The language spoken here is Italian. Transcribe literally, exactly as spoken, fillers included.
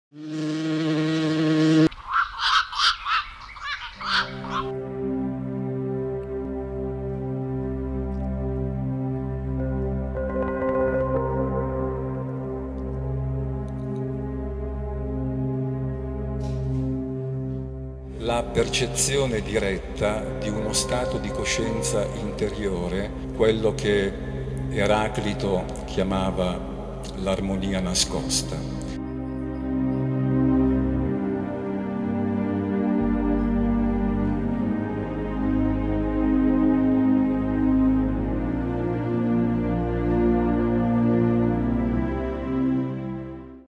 La percezione diretta di uno stato di coscienza interiore, quello che Eraclito chiamava l'armonia nascosta.